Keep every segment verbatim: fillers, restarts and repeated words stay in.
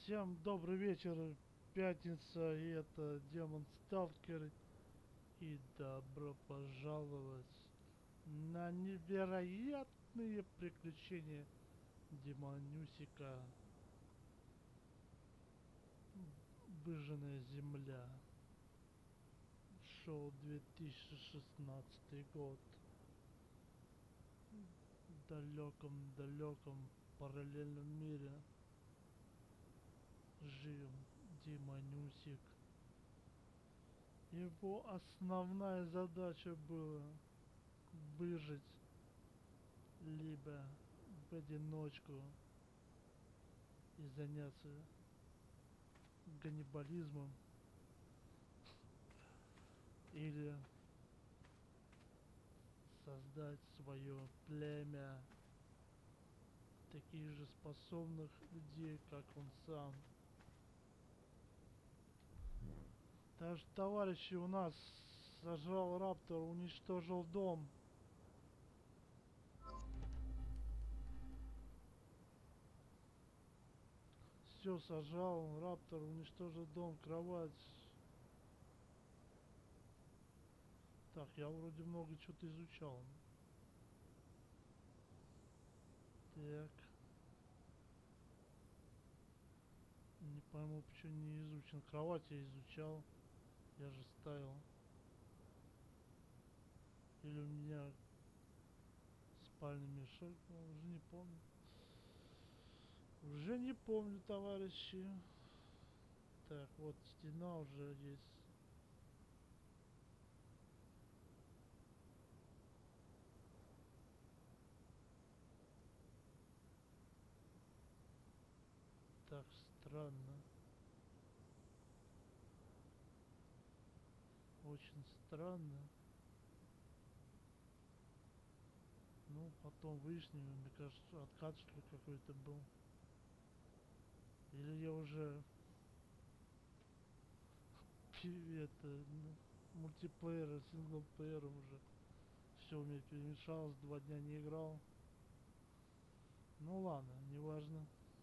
Всем добрый вечер, пятница, и это Демон Сталкер. И добро пожаловать на невероятные приключения Демонюсика. Выжженная земля. Шел две тысячи шестнадцатый год. В далеком-далеком параллельном мире жил Демонюсик. Его основная задача была выжить либо в одиночку и заняться каннибализмом, или создать свое племя таких же способных людей, как он сам. Даже товарищи, у нас сожрал раптор, уничтожил дом. Все сожрал, раптор уничтожил дом, кровать. Так, я вроде много чего-то изучал. Так. Не пойму, почему не изучен. Кровать я изучал. Я же ставил. Или у меня спальный мешок. Ну, уже не помню. Уже не помню, товарищи. Так, вот стена уже есть. Так странно. Очень странно. Ну, потом выясним, мне кажется, откат что ли какой-то был. Или я уже это, ну, мультиплеер, синглплеером уже все у меня перемешалось, два дня не играл. Ну ладно, неважно.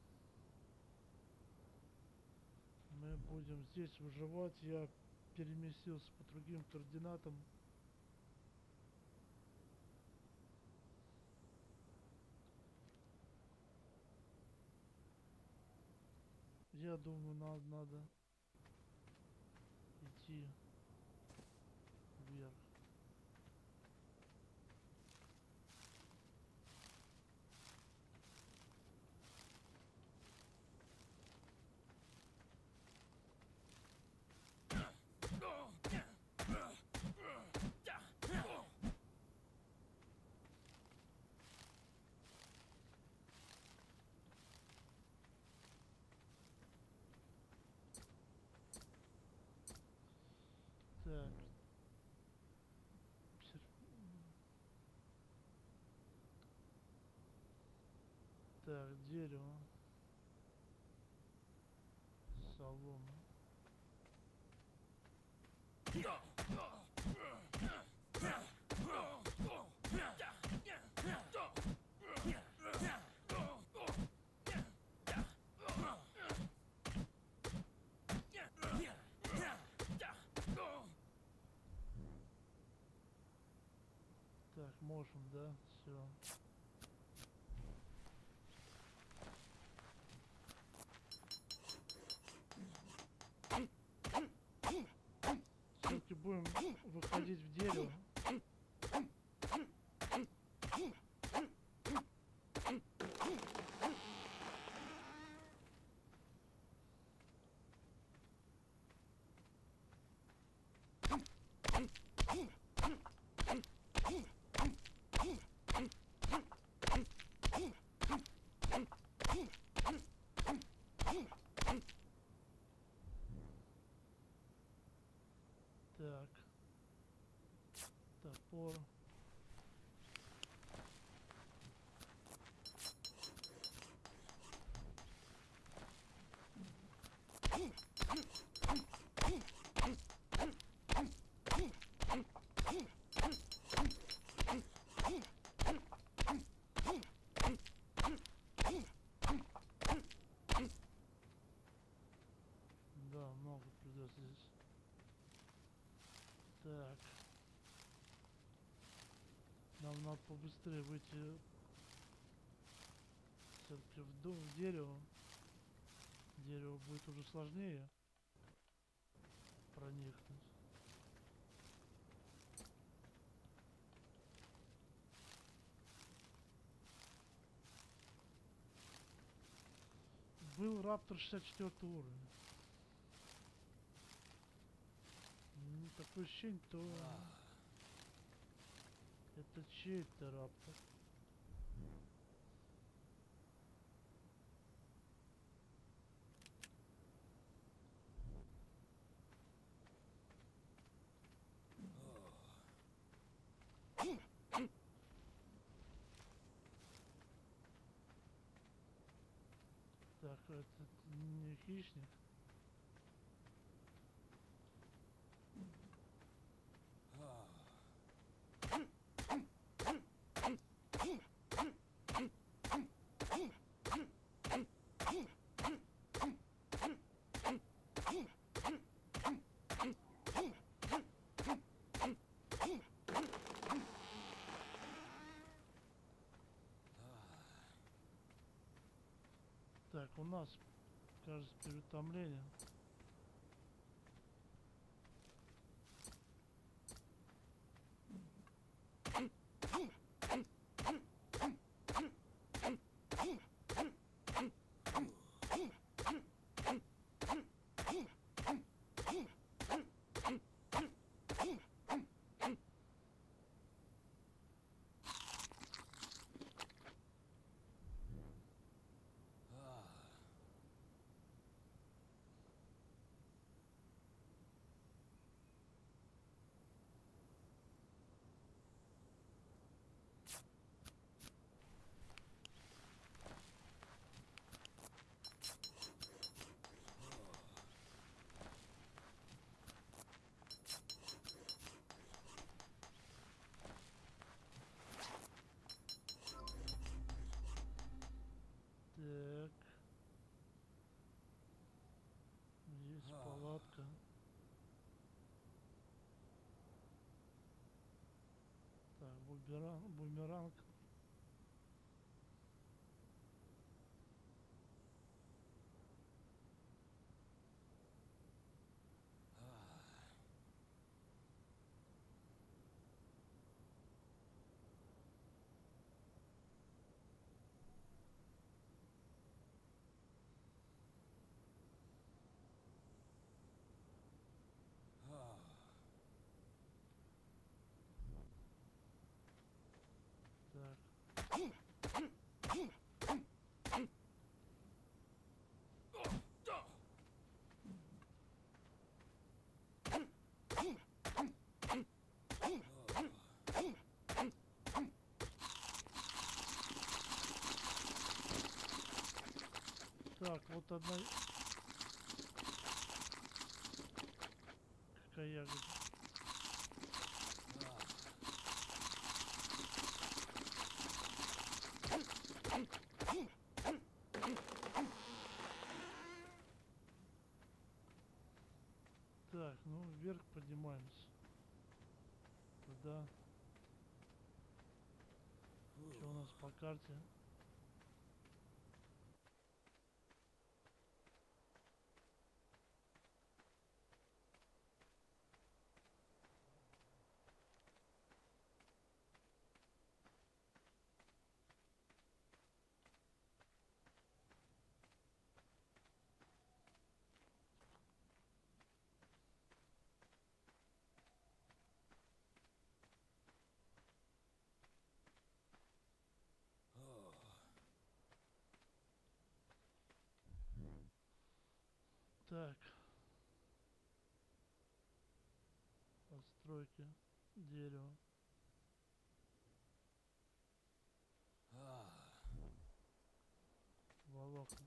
Мы будем здесь выживать. Я переместился по другим координатам. Я думаю, надо, надо идти вверх. Так. Так, дерево. Солома. Так, можем, да? Все. Все-таки будем выходить в дерево. Так. Топор. Так. Нам надо побыстрее выйти все-таки в, дом, в дерево. Дерево будет уже сложнее проникнуть. Был Раптор шестьдесят четвёртый уровень. Ну, такое ощущение, то это чей-то Раптор. Так, это не хищник. Так, у нас, кажется, переутомление. Так. Есть палатка. Так, бумеранг, бумеранг. Так. Так, вот одна... Какая ягода? Так, ну вверх поднимаемся. Туда. Что у нас по карте? Так. Постройки. Дерево. Волокна.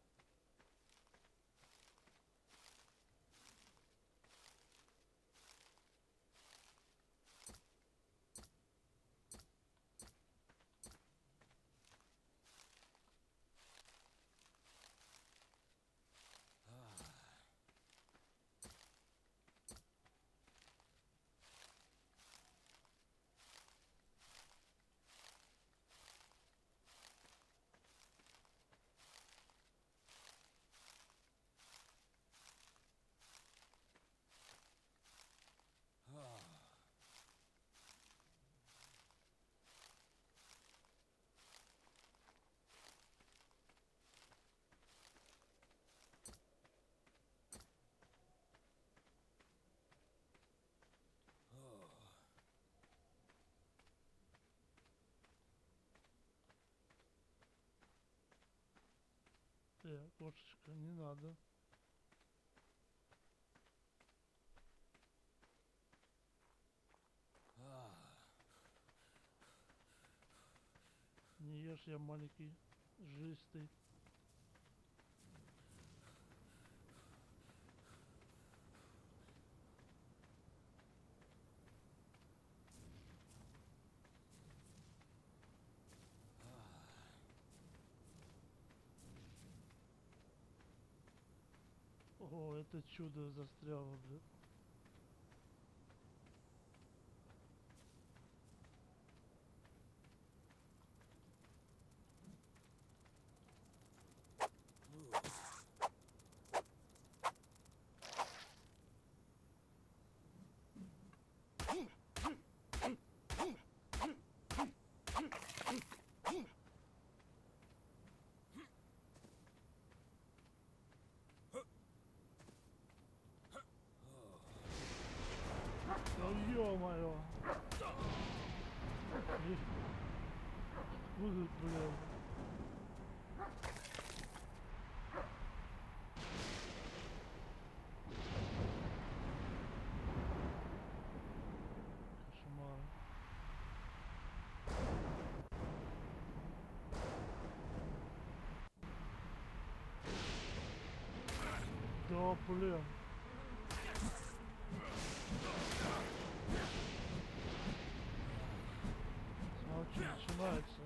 Э, кошечка, не надо. Не ешь, я маленький, жилистый. О, это чудо застряло, блин. Ну ё-моё! Будут, блин. Кошмар. Да, блин. Смотри, начинается.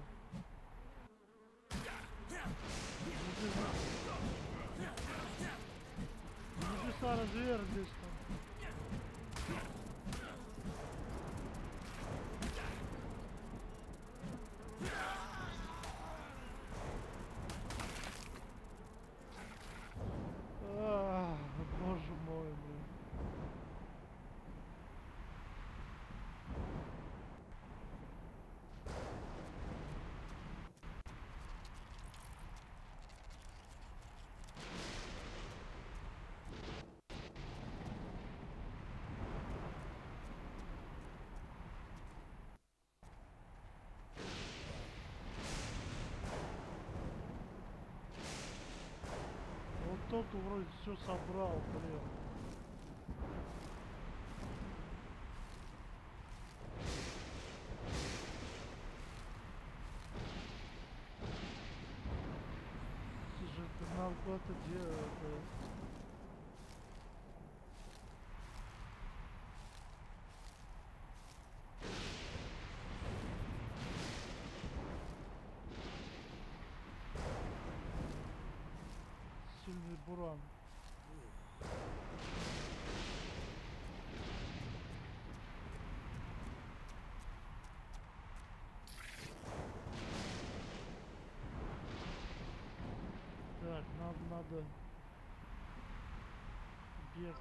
Небеса разверзлись там. Ах, боже мой, блин. Вот тот вроде все собрал, блин. Слушай, это надо куда-то делать. Сильный буран. Так, нам надо бег.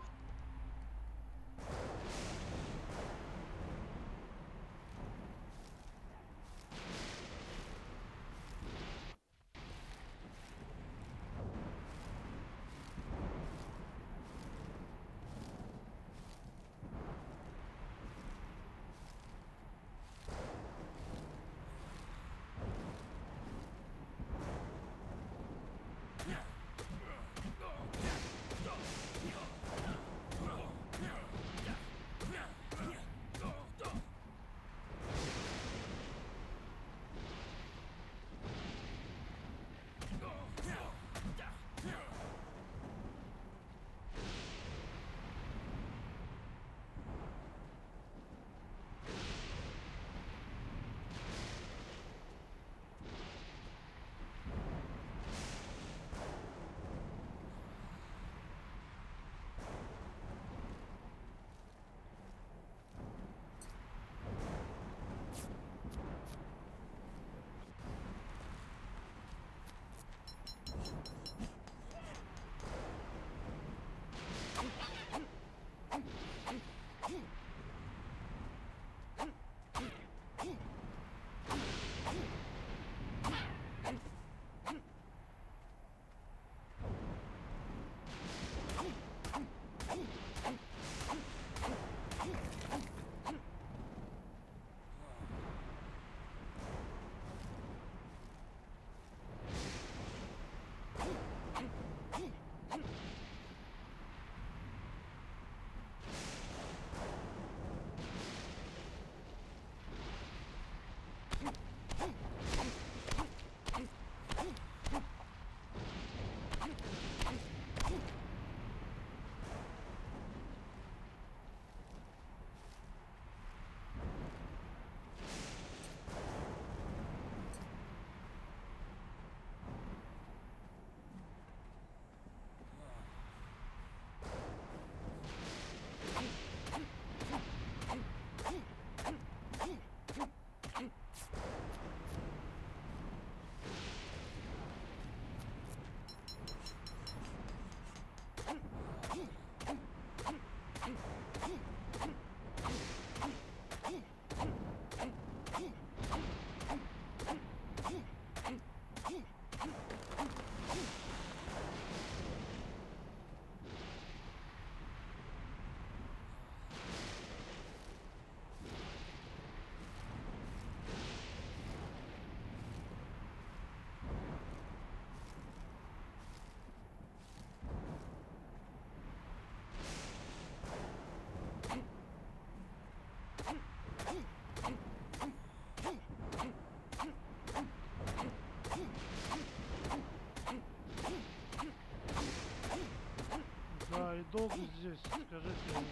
и долго здесь, скажите,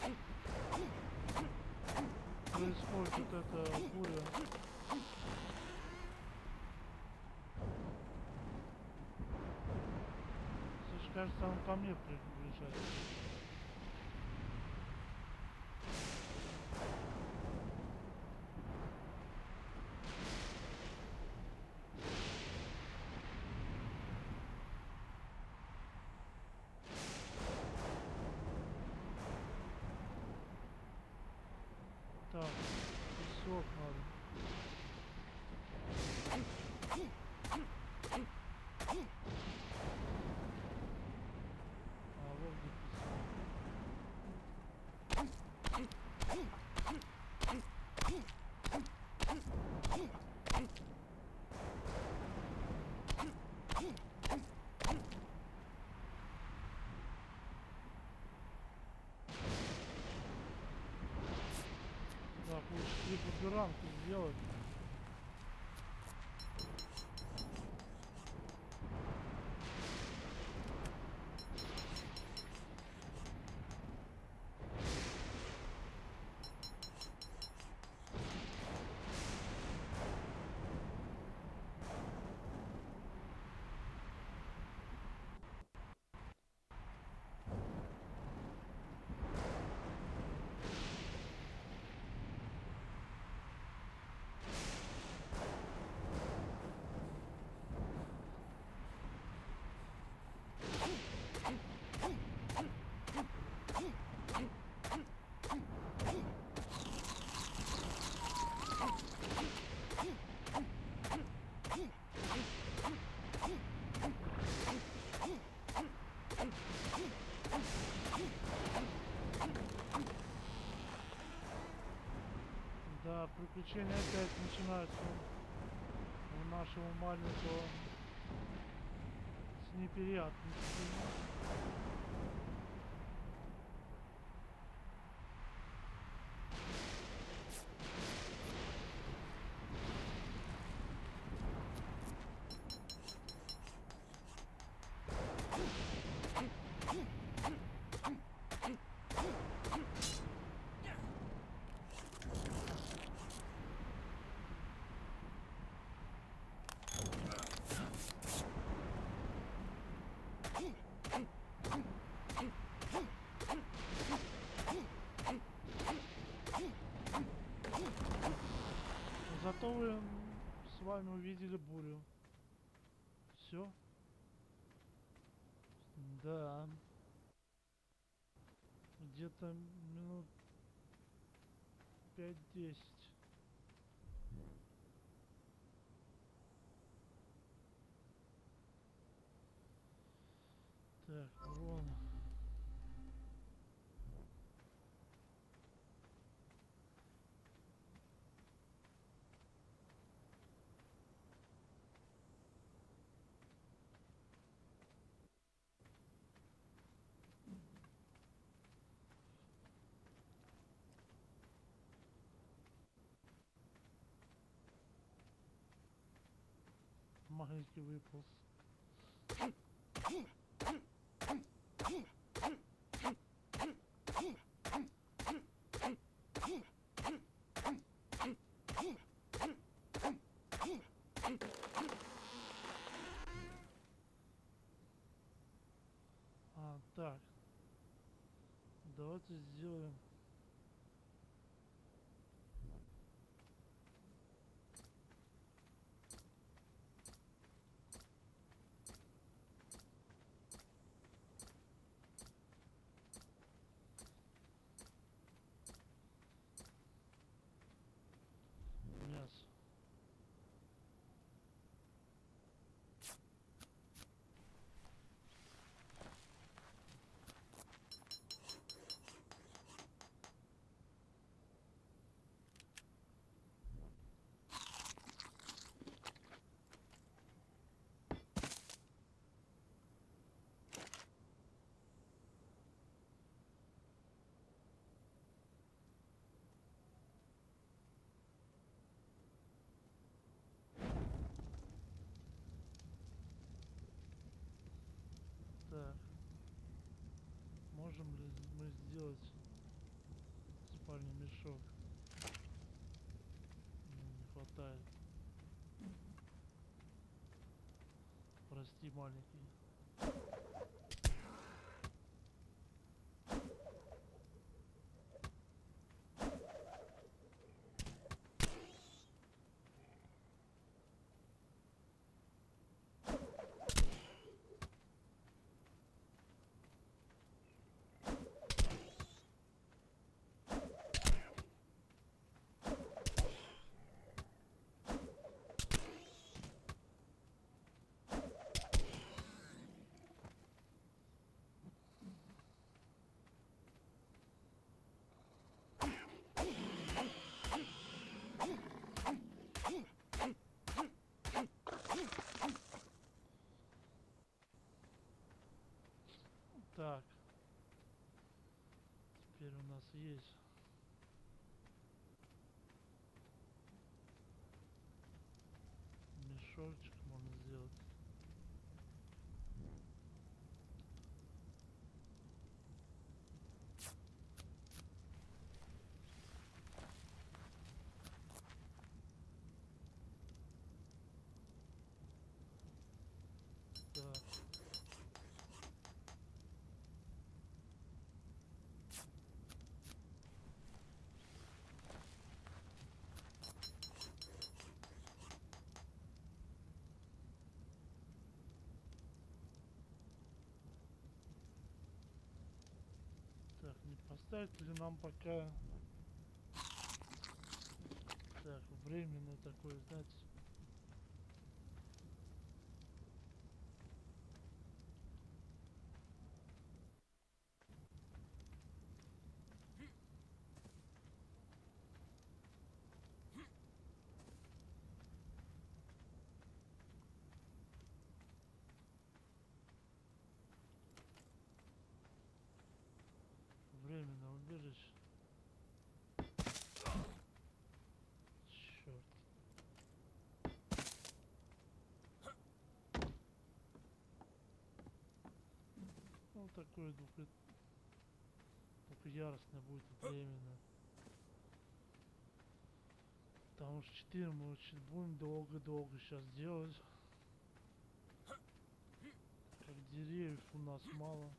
происходит вот эта буря? Слушай, кажется, он ко мне приближается. Так, песок надо. А вот где песок. Так, лучше три буберанки сделать. Да, приключения опять начинаются у нашего маленького с неприятностями. Зато вы м, с вами увидели бурю. Все? Да. Где-то минут пять-десять. Так, урон. Маленький выполз. А, так. Давайте сделаем. Мясо. Так. Можем ли мы сделать спальный мешок? Ну, не хватает. Прости, маленький. Так. Теперь у нас есть мешочек, можно сделать. Так. Так, не поставить ли нам пока... Так, временный такой, знаете... Временное убежище. Черт. Ну такой двух... Только яростно будет временно. Потому что четыре мы очень будем долго-долго сейчас делать. Как деревьев у нас мало.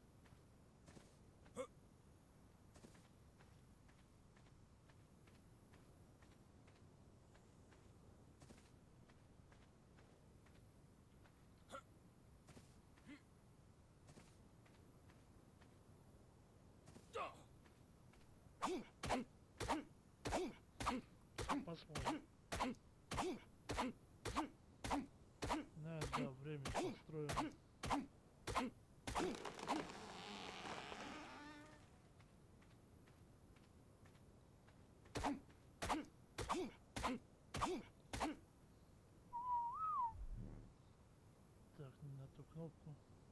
Посмотрим. Да, да, время построим. Так, не на ту кнопку.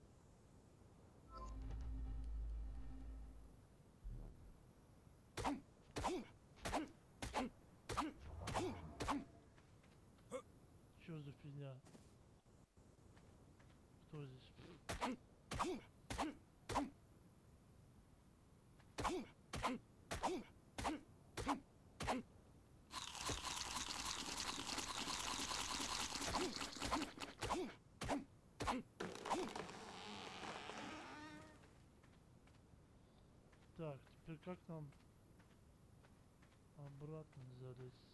Чё за фигня? Кто здесь? Так, теперь как нам обратно залезть?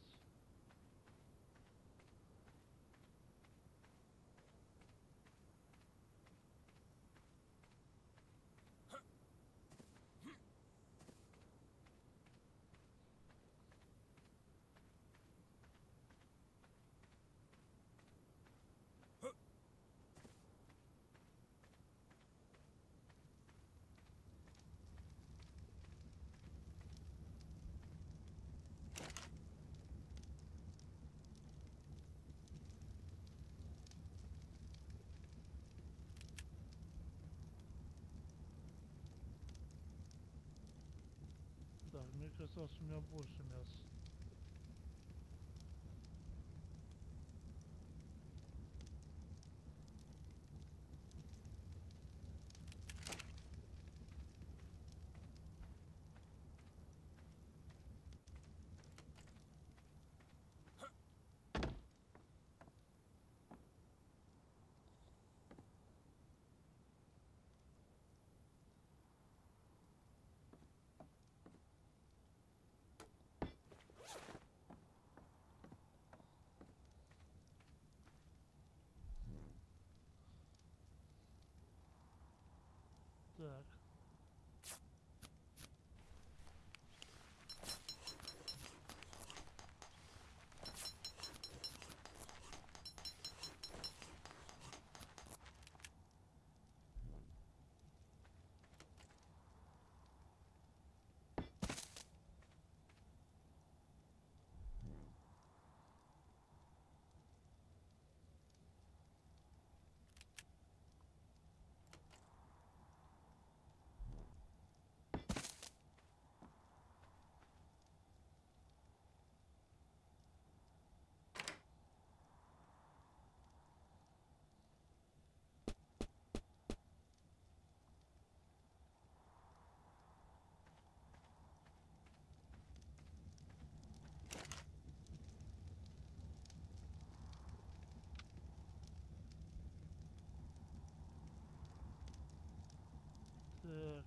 Так, мне казалось, у меня больше мяса. Так. Так.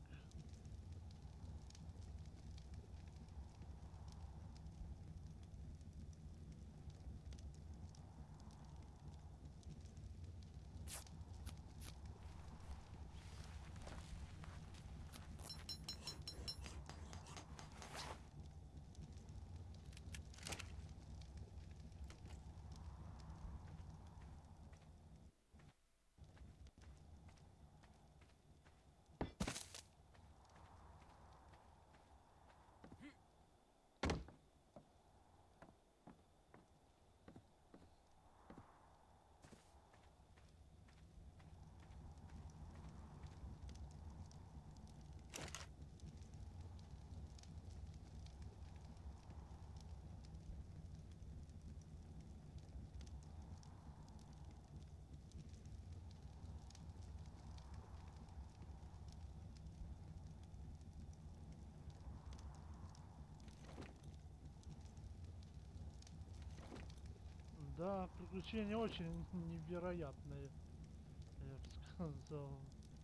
Да, приключения очень невероятные, я бы сказал.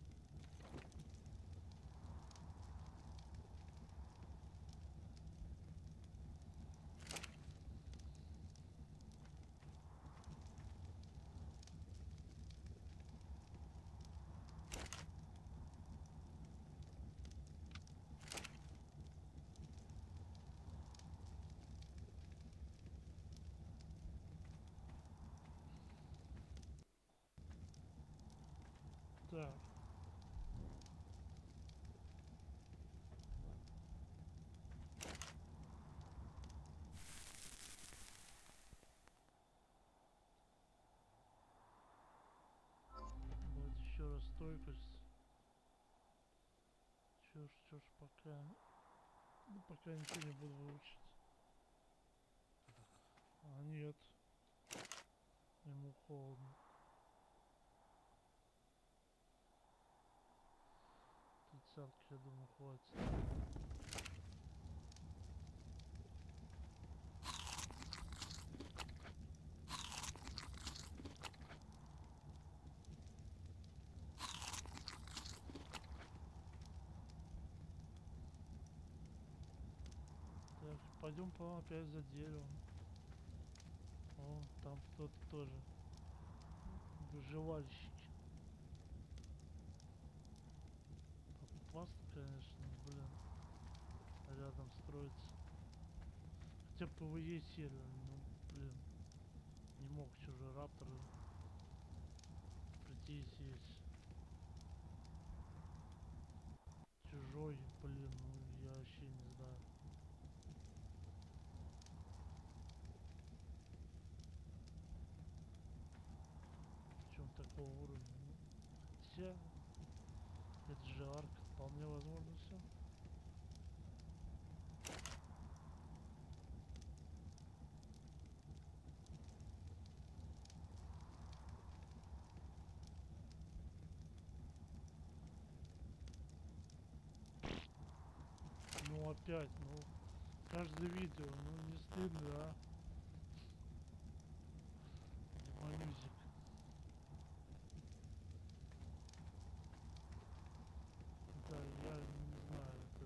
Так. Давайте еще раз стойкость. Чё ж, чё ж, пока... Ну, пока ничего не буду выучить. А, нет. Ему холодно. Тридцатки, я думаю, хватит. Так, пойдем по опять за деревом. О, там кто-то тоже. Выживальщики. Опасно, конечно, блин. Рядом строится. Хотя ПВЕ сервер, ну, блин. Не мог чужой раптор прийти здесь. Чужой, блин, ну я вообще не знаю. Причем такого уровня. Ну, хотя, это же арка, вполне возможно все. Ну опять, ну каждое видео, ну не стыдно, а? Демонюзик. Да, я не знаю, это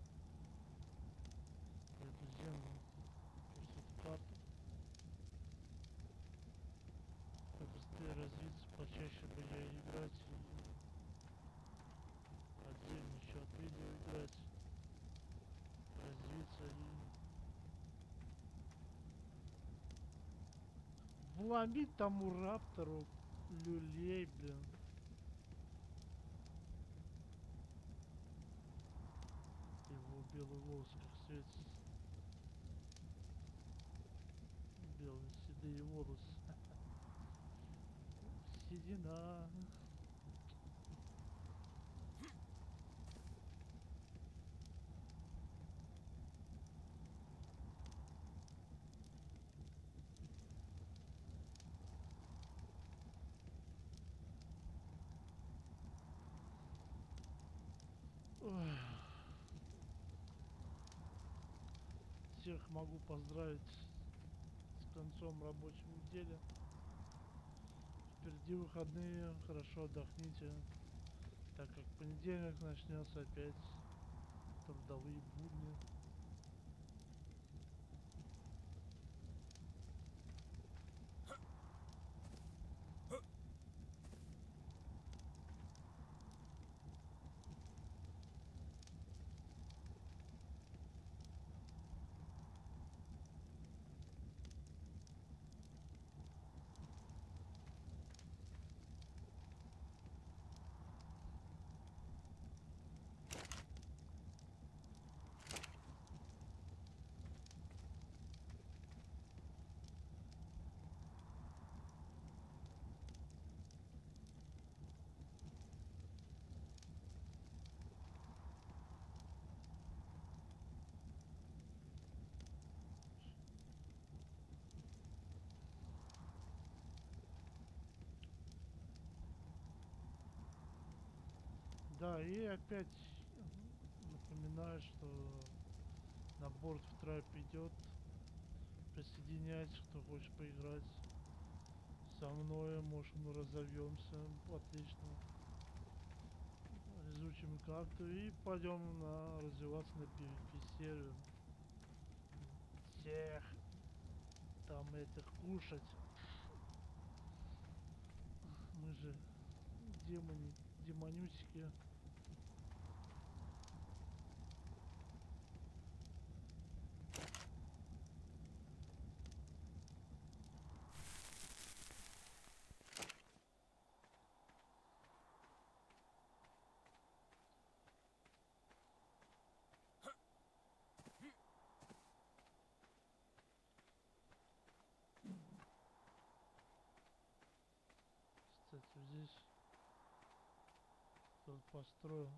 эту землю, просто эту карту. Побыстрее развиться, почаще бы я играть и вломить тому раптору люлей, блин. Его белый волос как светится. Белые седые волосы. Седина. Ой. Всех могу поздравить с концом рабочей недели. Впереди выходные, хорошо отдохните, так как понедельник начнется опять трудовые будни. Да, и опять напоминаю, что на борт в трап идет. Присоединяйтесь, кто хочет поиграть со мной, может мы разовьемся отлично, изучим карту и пойдем на развиваться на пи ви пи сервер. Всех там этих кушать. Мы же демони, демонюсики. Кстати, здесь кто-то построил.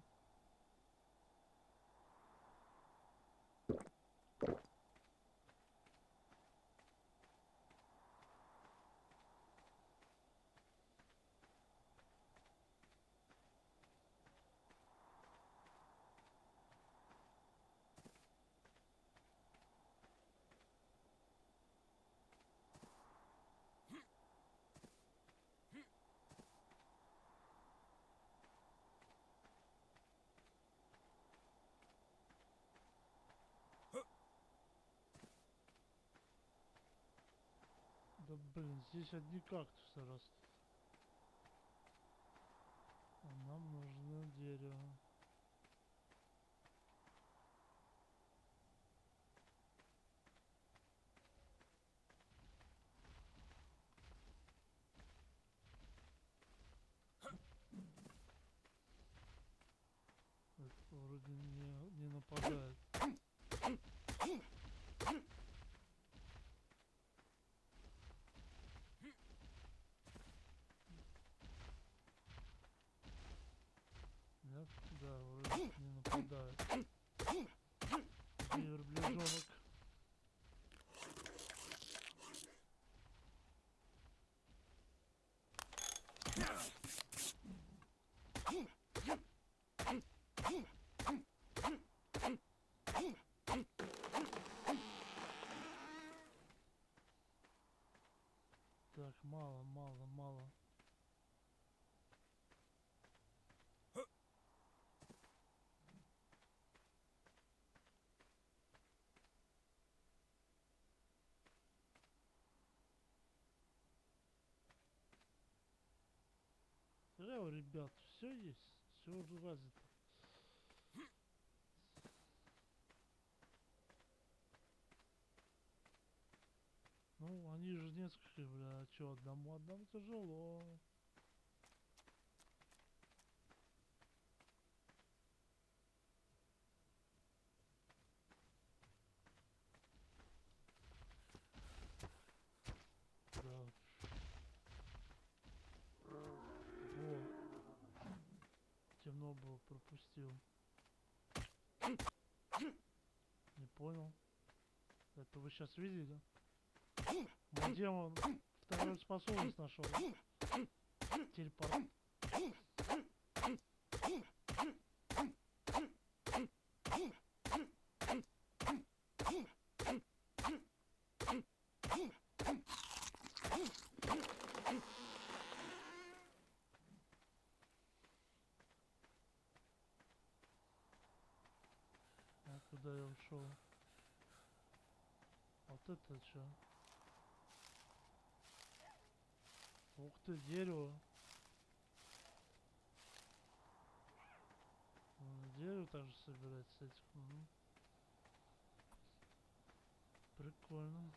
Да блин, здесь одни кактусы растут. А нам нужно дерево. Это вроде не, не нападает. Нет? Да, вроде не нападает. Где верблюжонок? Так, мало, мало, мало. Зря, ребят, все есть, все развито. Ну, Ну, они же несколько, бля, чё, одному одному тяжело. Да. Во. Темно было, пропустил. Не понял. Это вы сейчас видели? Мой демон вторую способность нашел. Телепорт. А куда я ушел? Вот это что? Ух ты, дерево. М, Дерево также собирать с этих. Угу. Прикольно.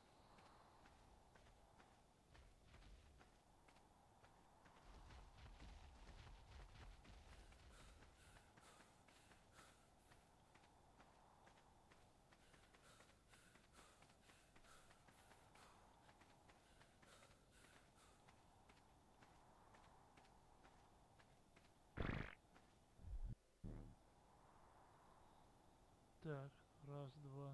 Так, раз, два.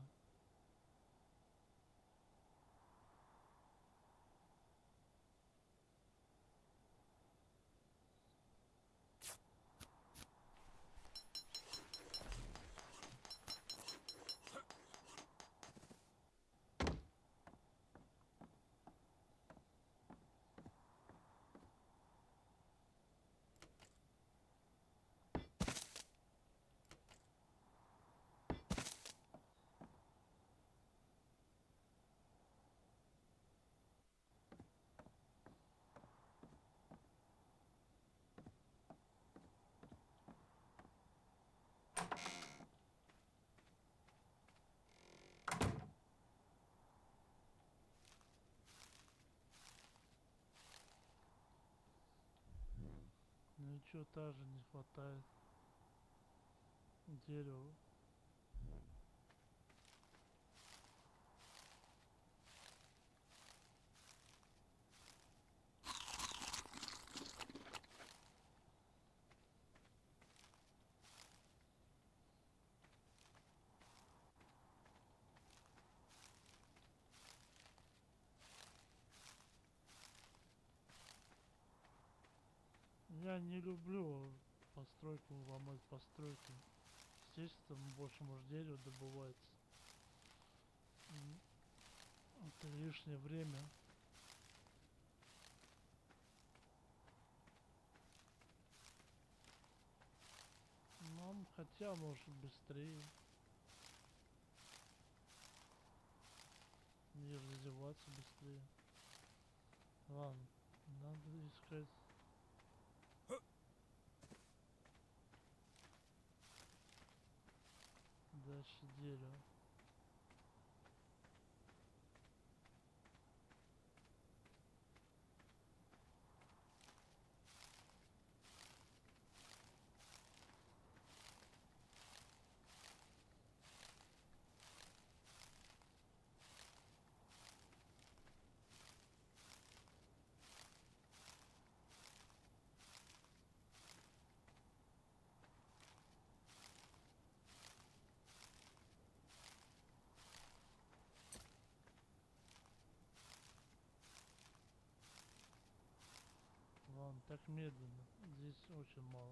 Ну и чё, также не хватает дерева. Я не люблю постройку, ломать постройки. Естественно, больше может дерева добывается. М, Это лишнее время. Нам хотя может быстрее. Не развиваться быстрее. Ладно, надо искать. Дальше дерево. Ладно, так медленно. Здесь очень мало.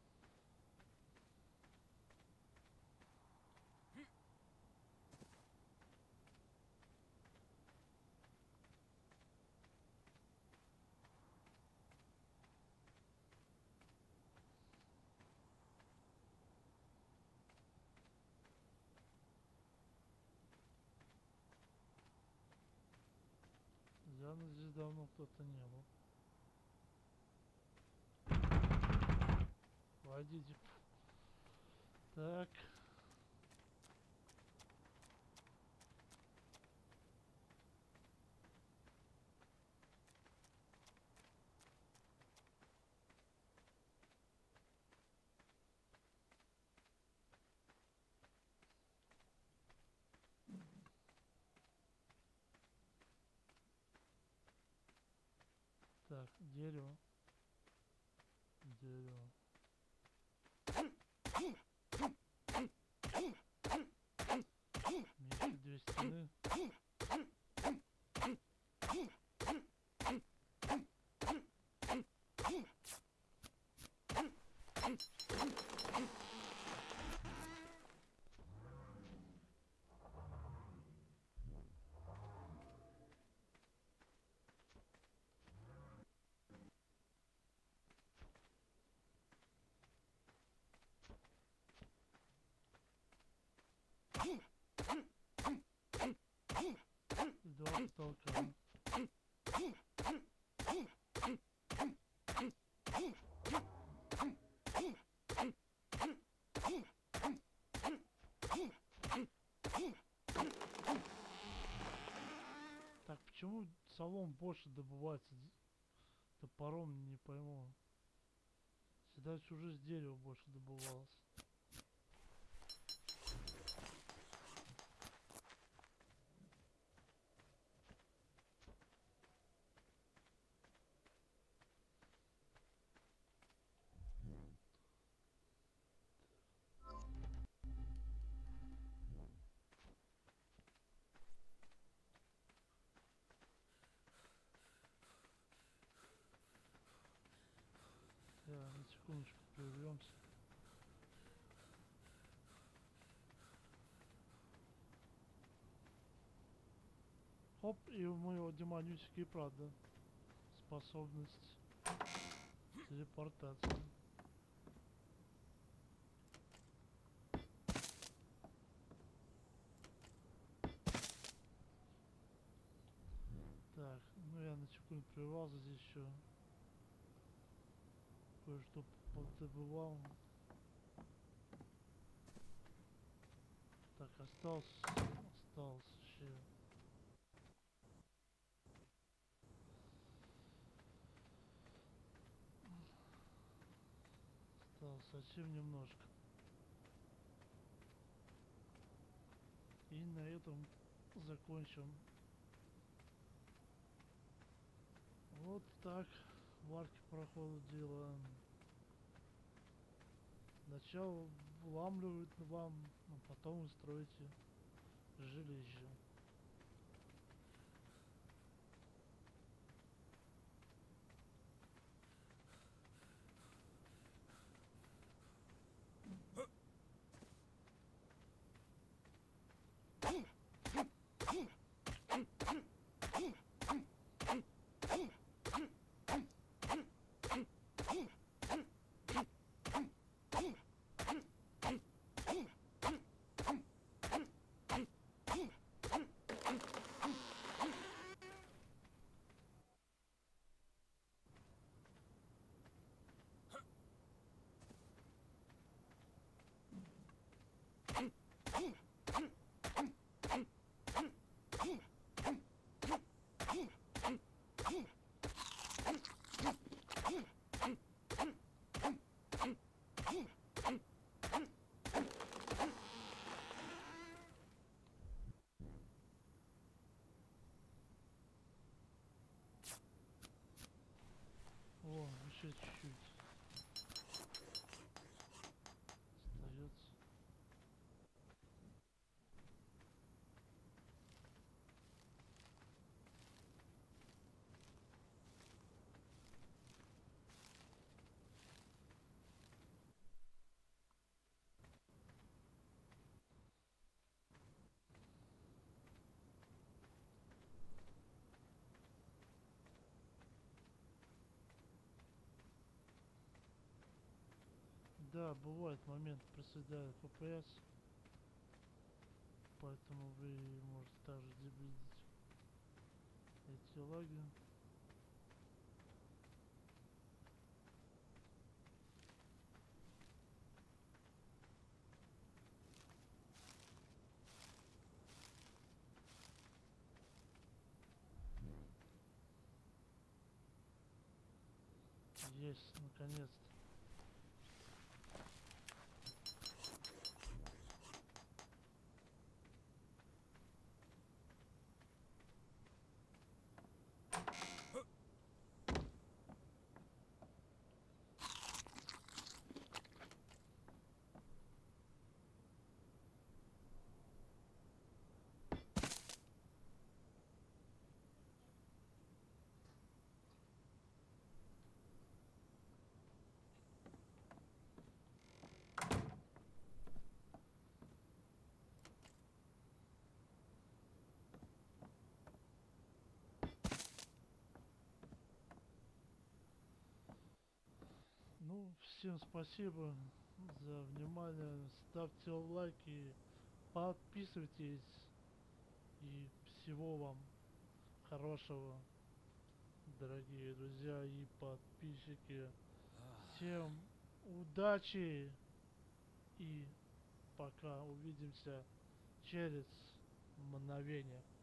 Явно здесь давно кто-то не был. Погодите. Так. Так, дерево. Дерево. Вместе две стены. И два потолка. Так, почему солом больше добывается топором, не пойму. Всегда чужие с дерева больше добывалось. Да, на секундочку прервемся. Хоп, и у моего демонючки, правда, способность телепортации. Так, ну я на секунду прервался, здесь еще кое-что подобывал. Так, остался, остался еще. Осталось совсем немножко. И на этом закончим. Вот так в арке проходит дело. Сначала вламливают вам, а потом вы строите жилище. О, еще чуть-чуть остается. Да, бывает момент, проседает эф пи эс, поэтому вы можете также видеть эти лаги. Есть, наконец-то. всем спасибо за внимание. Ставьте лайки, подписывайтесь. И всего вам хорошего, дорогие друзья и подписчики. Всем удачи и пока. Увидимся через мгновение.